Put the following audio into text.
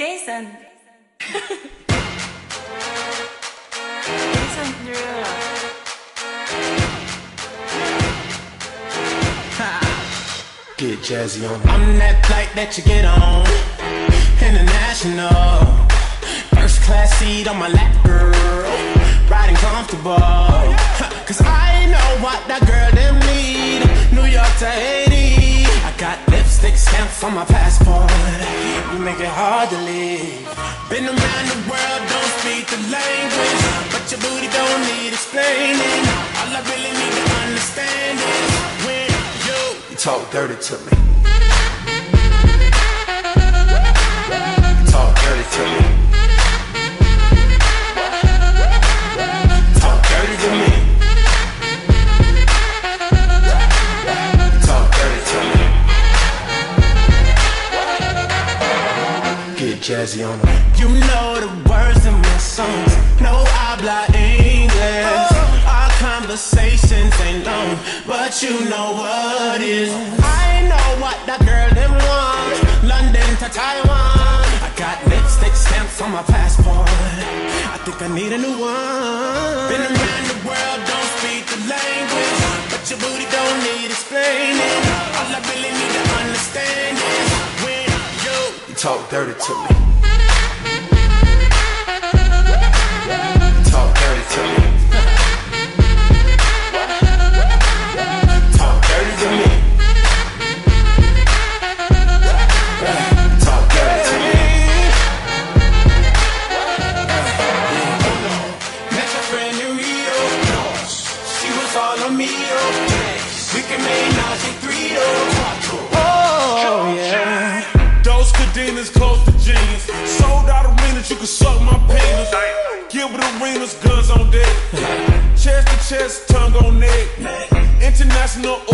Jason. Jason Derulo. Get jazzy on it. I'm that flight that you get on, international. First class seat on my lap, girl, riding comfortable. Cause I know what that girl them need. New York to Haiti, I got lipstick stamps on my passport. You make it hard to leave. Been around the world, don't speak the language, but your booty don't need explaining. All I really need to understand is when you talk dirty to me. Talk dirty to me. Talk dirty to me. Talk dirty to me. Get jazzy on them. You know the words of my songs. No habla English. Our conversations ain't long, but you know what is. I know what that girl them want. London to Taiwan. I got lipstick stamps on my passport. I think I need a new one. Been around the world, don't speak the language, but your booty don't need explaining. All I really need to understand is when you talk dirty to me. Talk dirty to me. Talk dirty to me. Talk dirty to me. Met a friend in Rio. She was all on me. We can make nausea 3 oh yeah. Those cadenas close to jeans. Sold out arenas, you can suck my penis. Gilbert Arenas, guns on deck. Chest to chest, tongue on neck. International